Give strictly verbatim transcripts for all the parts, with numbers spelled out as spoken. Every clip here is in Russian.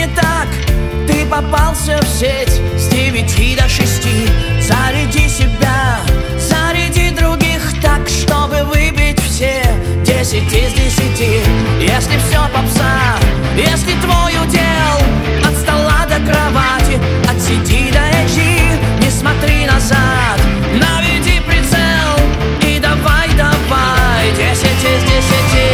не так, ты попался в сеть с девяти до шести. Заряди себя, заряди других так, чтобы выбить все десять из десяти. Если все попса, если твой удел от стола до кровати, от сети до эйч ди, не смотри назад, наведи прицел и давай, давай, десять из десяти.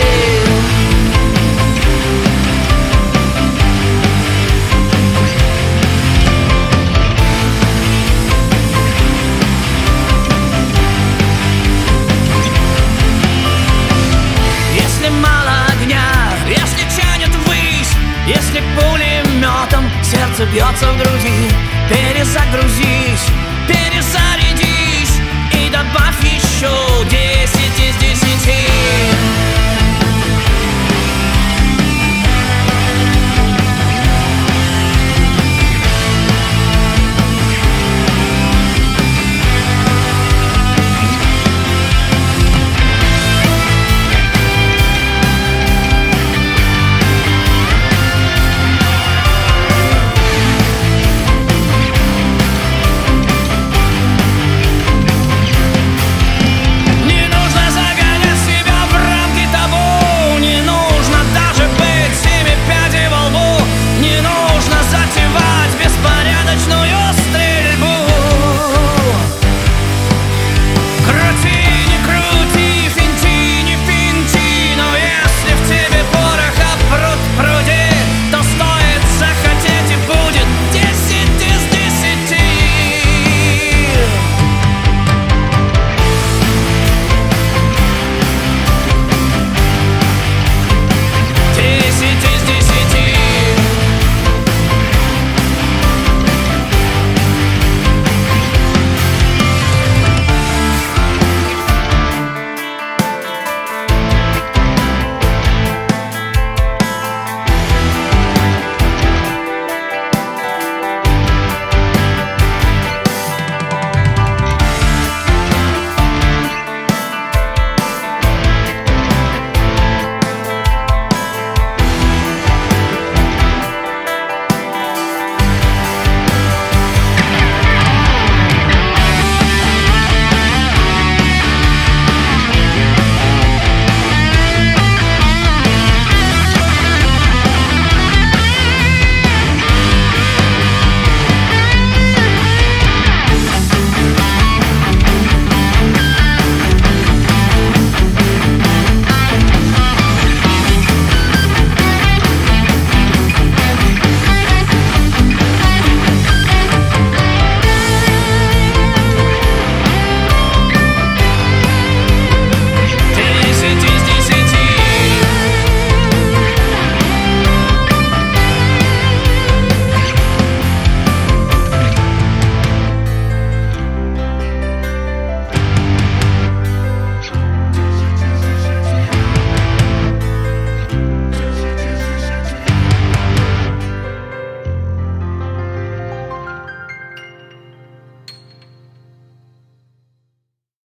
Если мало огня, если тянет ввысь, если пулеметом сердце бьется в груди, перезагрузись, перезарядись и добавь еще десять из десяти.